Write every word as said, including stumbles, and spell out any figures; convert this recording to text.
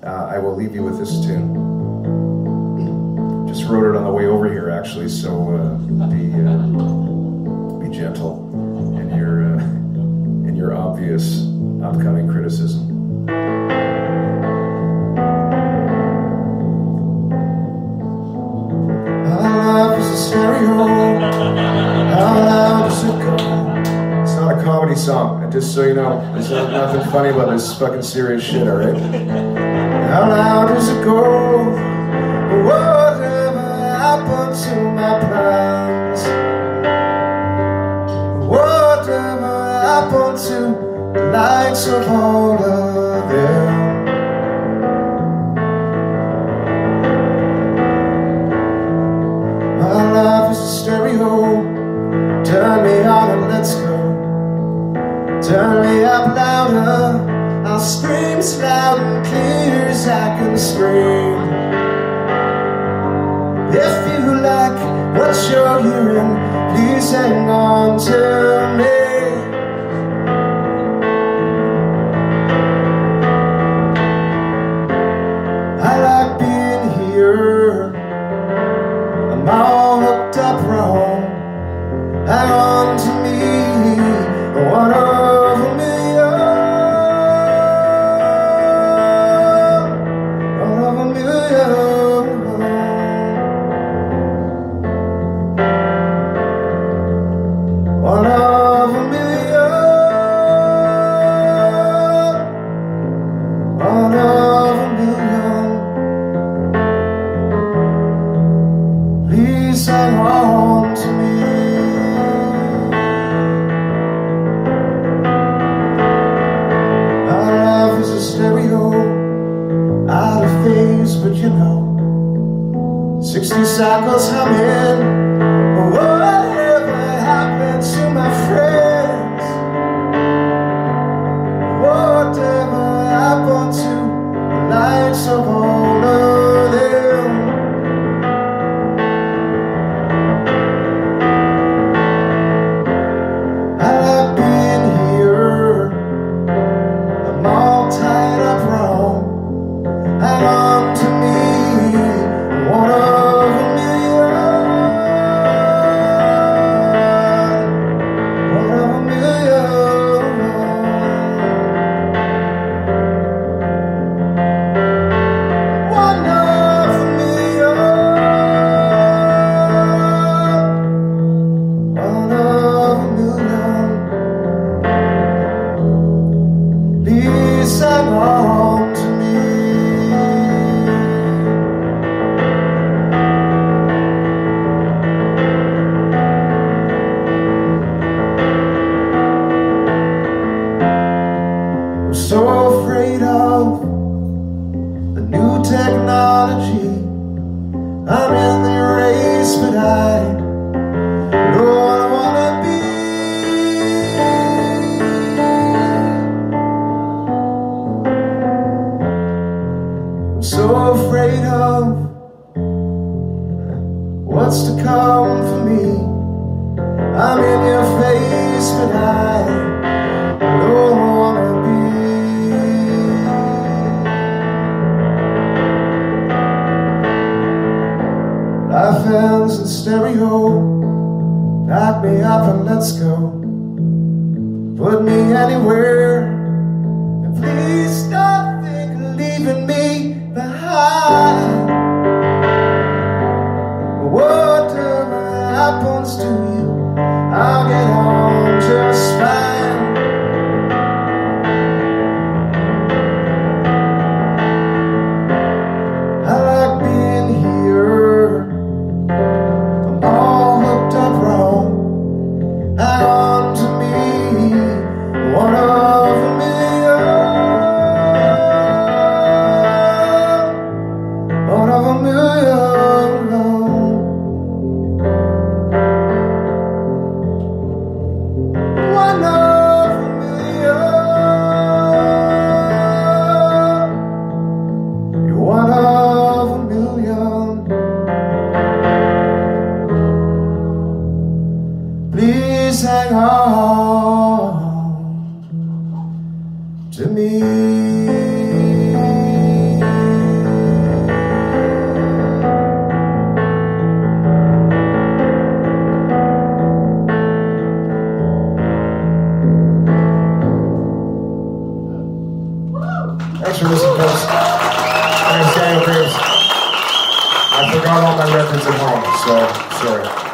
uh, I will leave you with this tune. Just wrote it on the way over here, actually, so uh, be uh, be gentle in your uh, in your obvious upcoming criticism. How loud does it go? It's not a comedy song, and just so you know, there's nothing funny about this fucking serious shit, alright? How loud does it go? Whatever happened to my plans? Whatever happened to the likes of all of them? Stereo, turn me on and let's go. Turn me up louder, I'll scream as loud and clear as I can scream. If you like what you're hearing, please hang on to me. I like being here, I'm all hooked up wrong. Hang on to me, one of a million, one of a million, one of a million, one of a million. Please hang on to me. Out of phase, but you know, sixty cycles humming. Whatever happened to my friends? Whatever happened to the likes of all of them? I like being here, I'm all tied up wrong. Hang on to me, one of a million, one of a million, one of a million, one of a million. Please hang on to me. So afraid of the new technology. I'm in the race, but I know what I wanna be. I'm so afraid of what's to come for me. I'm in your face, but I don't wanna be. Life ends in stereo. Pack me up and let's go. Put me anywhere, and please don't think of leaving me behind. Whatever happens to you, I'll get on just fine. I like being here, I'm all hooked up wrong. Hang on to me, one of a million, Thanks for listening, folks. My name's Daniel Greaves. I forgot all my records at home, so sorry.